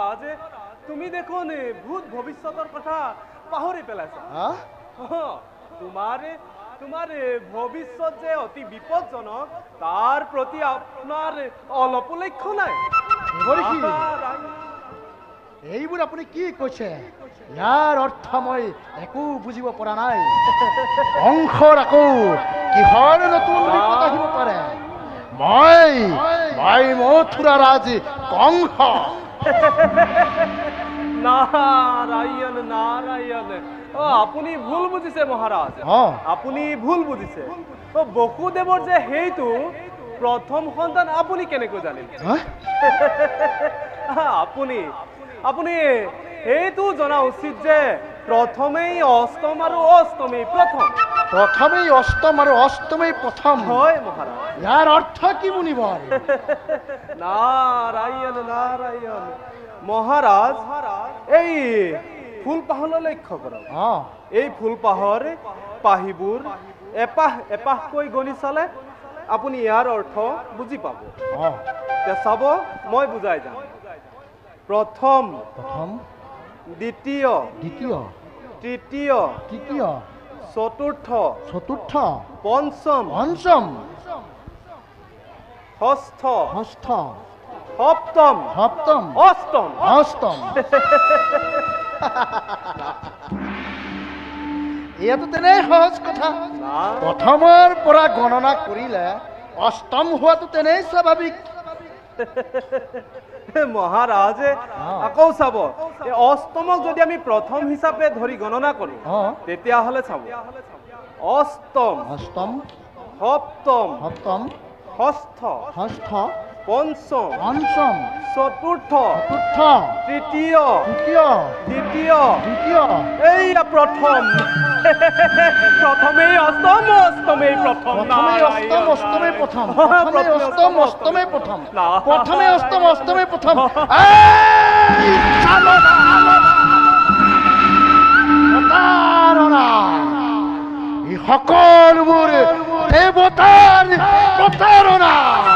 মহারাজ তুমি দেখোন ভূত ভবিষ্যতের কথা পাহৰি পেলাইছা তোমার ভবিষ্যৎ যে অতি বিপজ্জনক তার প্রতি আপনার অলপ লক্ষ্য নাই এইবোৰ আপুনি কি কৈছে ইয়াৰ অৰ্থ মই একো বুজিব পৰা নাই অংশৰ আকৌ কিহৰ নতুন বিপদ আহিব পাৰে মই মথুৰা ৰাজ কংস নারায়ণ নারায়ণ আপুনি ভুল বুজিছে মহারাজ আপুনি ভুল বুজিছে বসুদেৱৰ যে সেইটো প্ৰথম সন্তান আপুনি কেনেকৈ জানিল আপুনি এইটো জনা উচিত যে প্ৰথমেই অষ্টম আৰু অষ্টমী প্ৰথম হয় মহাৰাজ ইয়াৰ অৰ্থ কি মুনিবৰ নারায়ণ নারায়ণ মহারাজ এই ফুলপাহলৈ লক্ষ্য কৰক এই ফুলপাহৰ পাহিবোৰ এপাহকৈ গণি চালে আপুনি ইয়াৰ অৰ্থ বুজি পাব চাব মই বুজাই যাম প্ৰথম দ্বিতীয় তৃতীয় চতুৰ্থ পঞ্চম ষষ্ঠ সপ্তম অষ্টম এয়াতো তেনে সহজ কথা প্ৰথমৰ পৰা গণনা কৰিলে অষ্টম হোৱাটো তেনেই স্বাভাৱিক মহাৰাজ আকৌ চাব অষ্টমক যদি আমি প্ৰথম হিচাপে ধৰি গণনা কৰো তেতিয়াহ'লে চাব অষ্টম সপ্তম ষষ্ঠ পঞ্চম চতুৰ্থ তৃতীয় দ্বিতীয় এইয়া প্ৰথমেই অষ্টমেই প্ৰথম সকলোবোৰ দেৱতাৰ প্ৰতাৰণা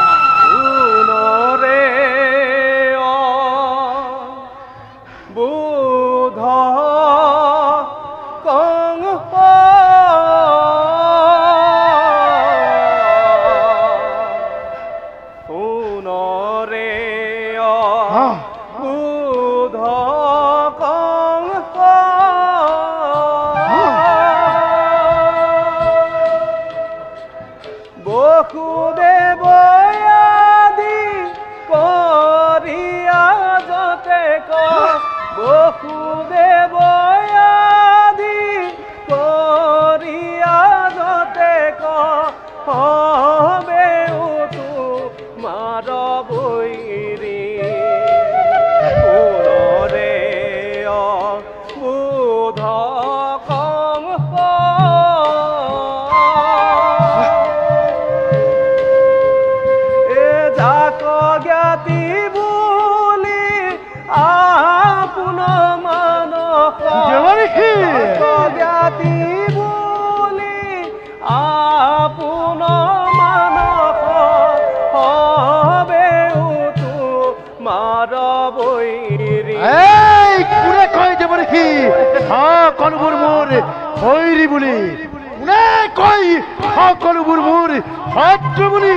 সকলোবোৰ মোৰ হৈৰি বুলি কোনে কয় সকলোবোৰ মোৰ শত্ৰু বুলি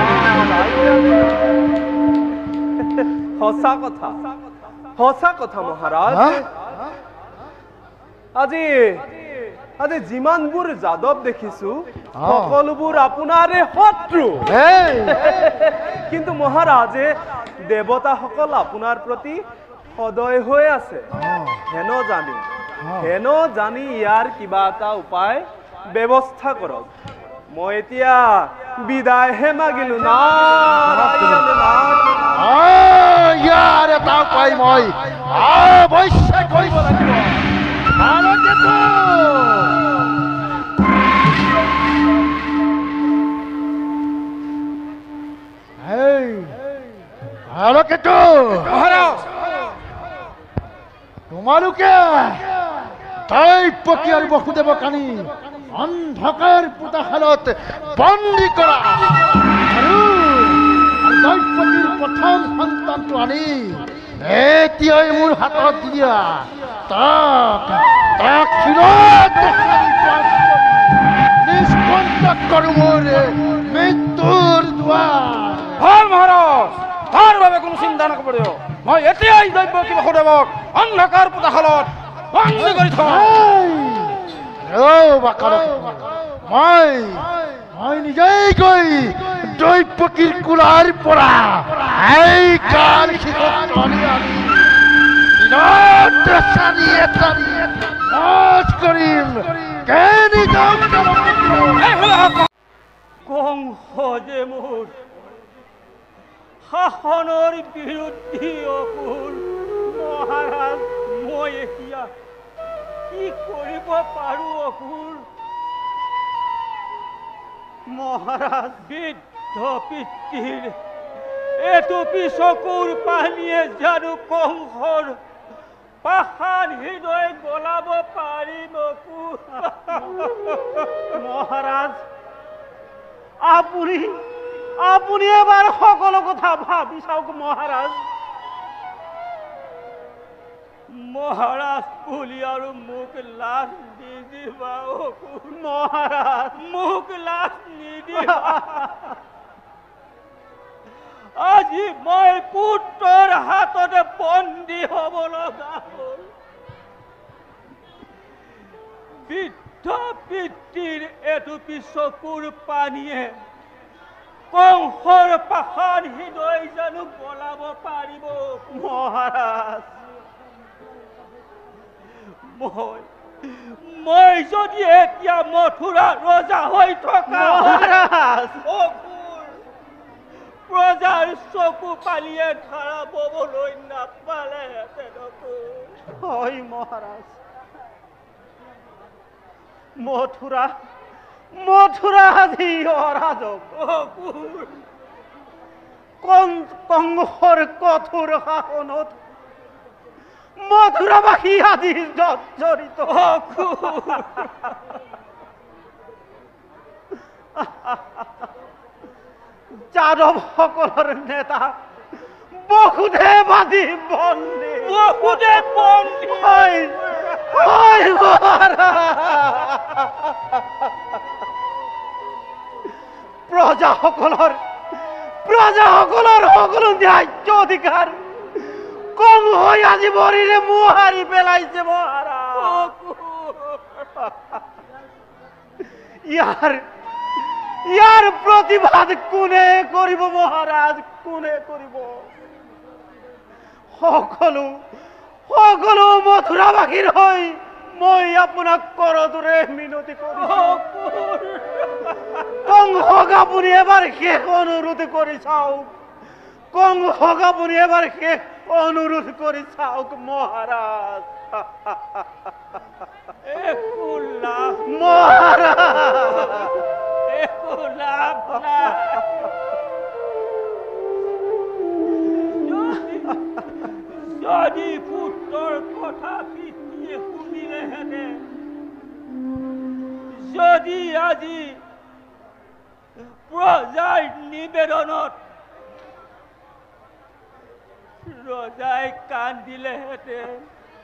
সঁচা কথা মহাৰাজ আজি যিমানবোৰ যাদৱ দেখিছো সকলোবোৰ আপোনাৰে শত্ৰু কিন্তু মহাৰাজে দেৱতাসকল আপোনাৰ প্ৰতি সদয় হৈ আছে হেনো জানি ইয়াৰ কিবা এটা উপায় ব্যৱস্থা কৰক মই এতিয়া বিদায়হে মাগিলো ইয়াৰ এটা উপায় মই অৱশ্যে কৰিব লাগিব তোমালোকে দৈপকী আৰু বসুদেৱক আনি অন্ধকাৰ পোতাশালত বন্দী কৰা আৰু দৈপকীৰ প্ৰথম সন্তানটো আনি এতিয়াই মোৰ হাতত দিয়া তাক তাক ফিৰত নিষ্কণ্টক কৰোঁ মোৰ মৃত্যুৰ দুৱাৰ। ভাল মহাৰাজ, তাৰ বাবে কোনো চিন্তা নকৰিব। মই এতিয়াই দৈব্য কি বাসুদেৱক অন্ধকাৰ পোতাশালত বন্দী কৰি থওঁ। মই নিজেই গৈ দৈব্যকীৰ কোলাৰ পৰা এই কাল শিখত আনি কৰিম। কংস যে মোৰ শাসনৰ বিৰুদ্ধে অসুৰ। মহাৰাজ, মই এতিয়া কি কৰিব পাৰোঁ অসুৰ? মহাৰাজ, বৃদ্ধ পিতৃৰ এটুপি চকুৰ পানীয়ে জানো কংসৰ পাষাণ হৃদয় গলাব পাৰিম অসুৰ? মহাৰাজ, আপুনি এবাৰ সকলো কথা ভাবি চাওক মহাৰাজ। মহাৰাজ বুলি আৰু মোক লাজ নিদিবা অসুৰ। মহাৰাজ, মোক লাজ নিদিবা। আজি মই পুত্ৰৰ হাততে বন্দী হ'ব লগা হ'ল। বৃদ্ধ পিতৃৰ এটুপি চকুৰ পানীয়ে কংসৰ পাষাণ হৃদয় জানো গলাব পাৰিব? মহাৰাজ, মই যদি এতিয়া মথুৰা ৰজা হৈ থকা প্ৰজাৰ চকু পানীয়ে ধাৰা ববলৈ নাপালেহেঁতেন। হয় মহাৰাজ, মথুৰা আজি অৰাজক। কংসৰ কঠোৰ শাসনত মথুৰাবাসী আজি জড়িত। যাদৱ সকলৰ নেতা বসুদেৱ আজি বন্দী। প্ৰজাসকলৰ সকলো ন্যায্য অধিকাৰ কংসই আজি ভৰিৰে মোহাৰি পেলাইছে মহাৰাজ। ইয়াৰ প্ৰতিবাদ কোনে কৰিব মহাৰাজ? কোনে কৰিব? সকলো মথুৰাবাসীৰ হৈ মই আপোনাক কৰদৰে মিনতি কৰিছো। কংসক আপুনি এবাৰ শেষ অনুৰোধ কৰি চাওক। কংসক আপুনি এবাৰ শেষ অনুৰোধ কৰি চাওক মহাৰাজ। যদি পুত্ৰৰ কথা পিতৃয়ে শুনিলেহেঁতেন, যদি আজি প্ৰজাৰ নিবেদনত ৰজাই কান্দিলেহেঁতেন,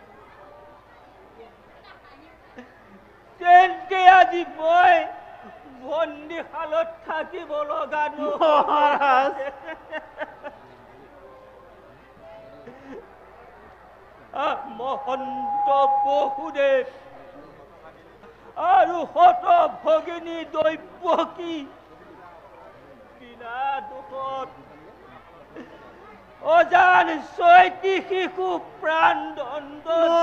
তেন্তে আজি মই বন্দীশালত থাকিব লগা মহাৰাজ। মহন্ত বসুদেৱ আৰু শত ভগিনী দৈব্যকী বিনা দুখত অজান চৈতী শিশু প্ৰাণ দণ্ড।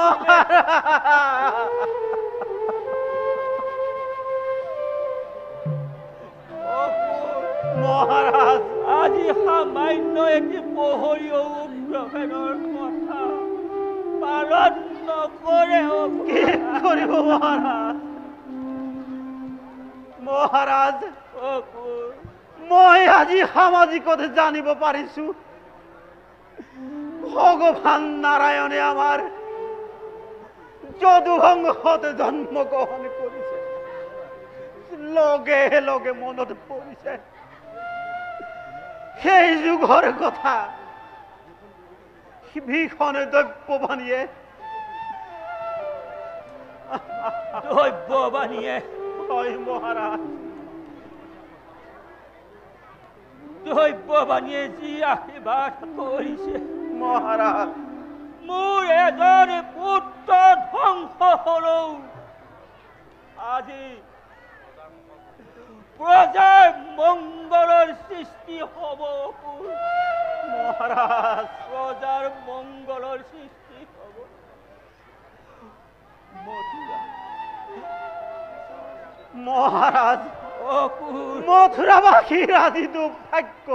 মহাৰাজ, আজি সামান্য এটি পহৰীয় উগ্ৰভেদৰ কথা পালন নকৰে। কি কৰিব মহাৰাজ? মহাৰাজ, মই আজি সামাজিকত জানিব পাৰিছো ভগৱান নাৰায়ণে আমাৰ যদুবংশত জন্মগ্ৰহণ কৰিছে। লগে লগে মনত পৰিছে সেই যুগৰ কথা, ভীষণ দৈব্য বানিয়ে হয় মহারাজ, দৈব্য বানিয়ে যি আশীৰ্বাদ কৰিছে মহারাজ, মোৰ এজন পুত্ৰ ধ্বংস হলেও আজি প্ৰজাৰ মংগলৰ সৃষ্টি হ'ব। মহারাজ, প্ৰজাৰ মংগলৰ সৃষ্টি হ'ব। মথুৰা মহারাজ, অকুল মথুরাবাসীর আদি দুর্ভাগ্য।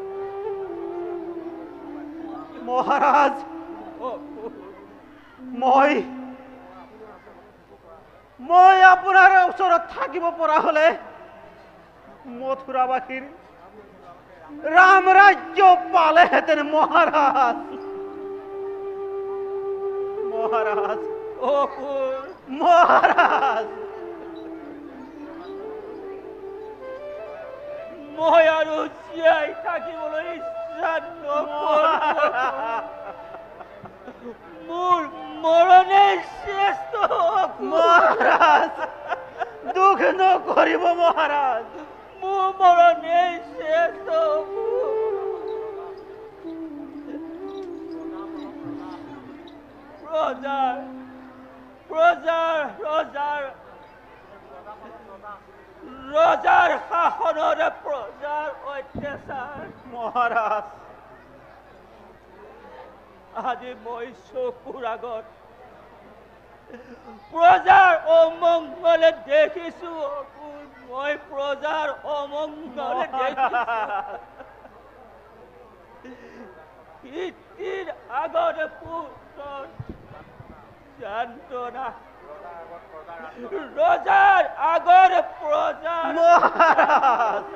মহারাজ, মই আপোনাৰ ওচৰত থাকিব পৰা হলে মথুৰাবাসীৰ ৰাম ৰাজ্য পালেহেঁতেন। মহারাজ, মহারাজ, অকুল মহারাজ, মই আৰু জীয়াই থাকিবলৈ ইচ্ছা নকৰোঁ। মোৰ মৰণে শ্ৰেষ্ঠ। মহারাজ, দুঃখ নকৰিব মহারাজ। মোৰ মৰণে শ্ৰেষ্ঠ। প্ৰজাৰ প্ৰজাৰ ৰজাৰ ৰজাৰ শাসনৰে প্ৰজাৰ অত্যাচাৰ। মহারাজ, আজি মই চকুৰ আগত প্ৰজাৰ অমংগলে দেখিছো। অকুল, মই প্ৰজাৰ অমংগলে দেখিছো। পিতৃৰ আগতে পুত্ৰৰ যান্ত্ৰণা, ৰজাৰ আগতে প্ৰজাৰ। মহারাজ,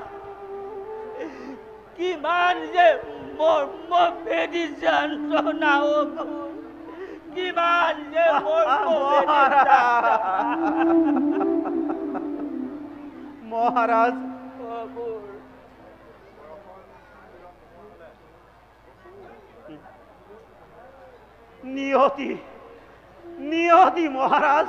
কিমান যে মৰ্মভেদী যন্ত্ৰণা। অকুল, কিমান যে মৰ্মভেদী মহারাজ, অকুল, নিয়তি নিয়তি মহারাজ।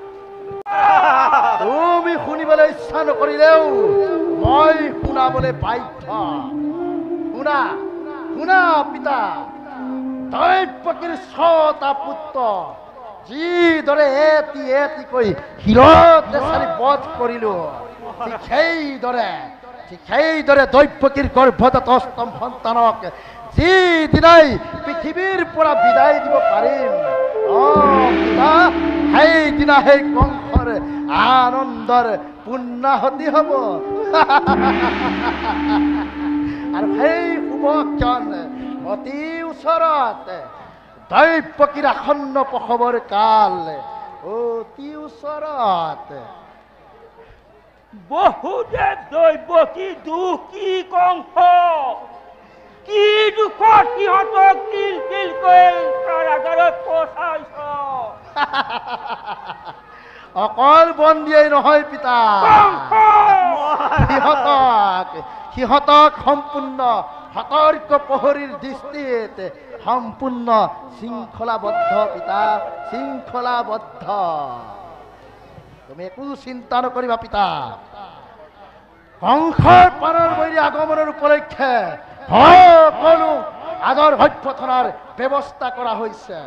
তুমি শুনিবলৈ ইচ্ছা নকৰিলেও মই শুনাবলৈ বাধ্য। শুনা শুনা পিতা, দৈব্যকীৰ 6টা পুত্ৰ যিদৰে এটি এটিকৈ শিৰতে চালি বধ কৰিলো, ঠিক সেইদৰে দৈব্যকীৰ গৰ্ভজাত অষ্টম সন্তানক যিদিনাই পৃথিৱীৰ পৰা বিদায় দিব পাৰিম, পিতা, সেইদিনা সেই কংসৰ আনন্দৰ পূৰ্ণাহতি হ'ব। আৰু সেই শুভক্ষণ অতি ওচৰত, দৈব্যকীৰ আসন্ন প্ৰসৱৰ কাল অতি ওচৰত। বহুদেৱ দৈব্যকী দুখ কি কংস, কি দুখত সিহঁতক তিল তিলকৈ কাৰাগাৰত পচাইছ। অকল বন্দিয়েই নহয় পিতা, সিহঁতক সম্পূৰ্ণ সতৰ্ক প্ৰহৰীৰ দৃষ্টিত সম্পূৰ্ণ শৃংখলাবদ্ধ পিতা, শৃংখলাবদ্ধ। তুমি একো চিন্তা নকৰিবা পিতা। কংসৰ প্ৰাণৰ বৈৰী আগমনৰ উপলক্ষে সকলো আদৰ অভ্যৰ্থনাৰ ব্যৱস্থা কৰা হৈছে।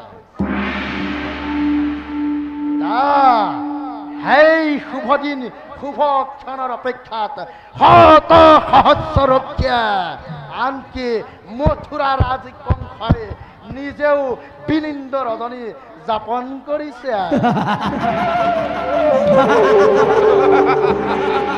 সেই শুভ দিন, শুভ ক্ষণৰ অপেক্ষাত শত সহস্ৰ ৰক্ষা, আনকি মথুৰা ৰাজ কংসই নিজেও বিনিন্দ ৰজনী যাপন কৰিছে।